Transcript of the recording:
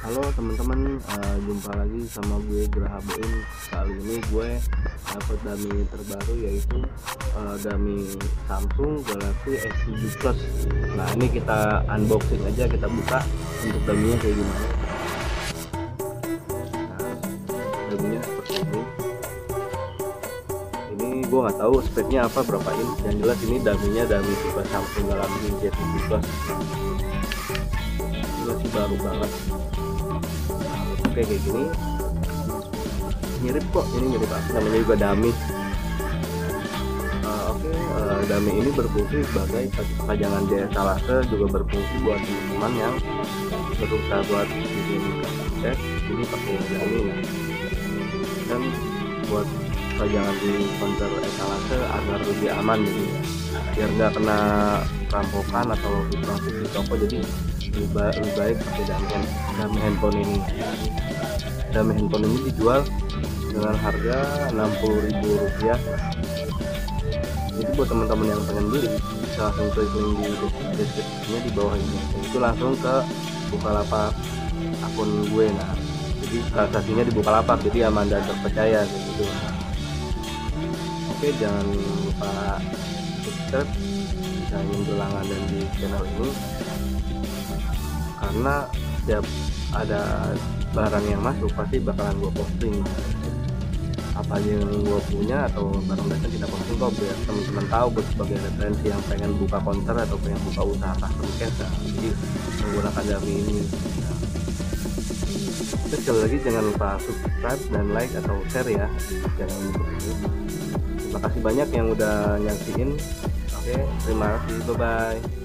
Halo teman-teman, jumpa lagi sama gue Graha Boim. Kali ini gue dapat dummy terbaru, yaitu dummy Samsung Galaxy S7 Plus. Nah, ini kita unboxing aja, kita buka untuk dummy-nya kayak gimana. Nah, dummy-nya seperti ini. Ini gue nggak tahu speknya apa, berapa inch. Yang jelas ini dummy-nya dummy tipe Samsung Galaxy S7 Plus. Ini masih baru banget. Kayak gini, mirip kok, ini mirip apa namanya juga dummy. Dummy ini berfungsi sebagai pajangan DSLR, juga berfungsi buat teman-teman yang berusaha buat bikin konten ini pakai dummy. Dan buat pajangan di konter etalase agar lebih aman, jadi biar nggak kena rampokan atau vibrasi di toko, jadi lebih baik pakai dummy handphone ini. Dummy handphone ini dijual dengan harga Rp60.000. Jadi buat teman-teman yang pengen beli, bisa langsung klik link di deskripsinya di bawah ini, itu langsung ke Bukalapak akun gue. Nah, jadi transaksinya di Bukalapak, jadi aman dan terpercaya kayak gitu. Oke, jangan lupa subscribe, jangan berlangganan di channel ini, karena setiap ada barang yang masuk pasti bakalan gue posting apa aja yang gue punya, atau barang dasar kita posting kok, biar teman-teman tahu, buat sebagai referensi yang pengen buka konter atau pengen buka usaha custom case. Jadi menggunakan dummy ini. Terus sekali lagi jangan lupa subscribe dan like atau share ya channel YouTube ini. Terima kasih banyak yang udah nyaksiin. Oke, terima kasih, bye bye.